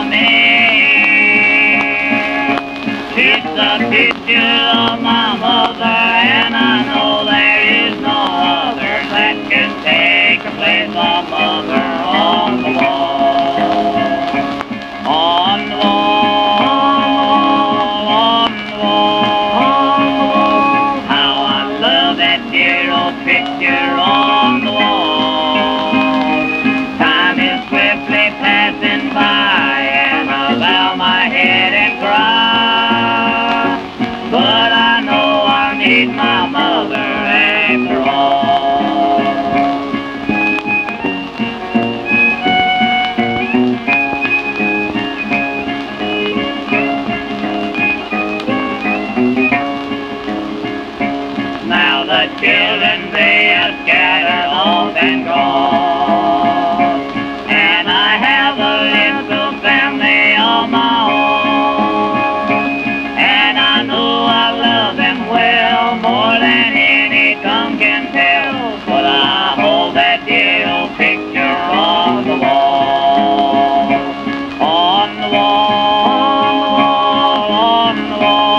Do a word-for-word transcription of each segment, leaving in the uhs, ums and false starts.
for me. It's a picture of my mother, and I know there is no other that can take the place of mother on the wall. On the wall, on the wall. How I love that dear old picture on the wall. Time is swiftly passing by, and I bow my head and cry. But I know I'll need my mother after all. Now the children, they are scattered off and gone, and I have a little family of my own, and I know I love them well, more than any tongue can tell. But I hold that dear old picture on the wall, on the wall, on the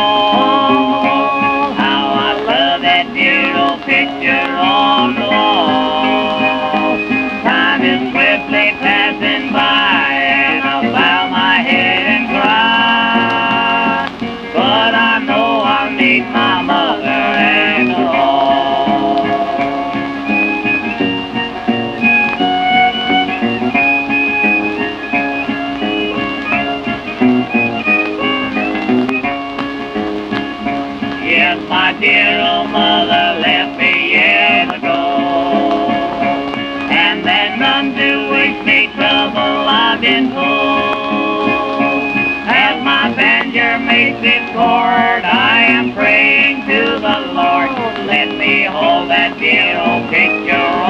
wall. How I love that dear old picture on the wall. Time is swiftly passing by, and I'll bow my head and cry. But I know I'll need my mother after all. Yes, my dear old mother left me years ago, and there's none to wish me trouble, I've been told. As my banjo makes its chord, I am praying to the Lord, let me hold that dear old picture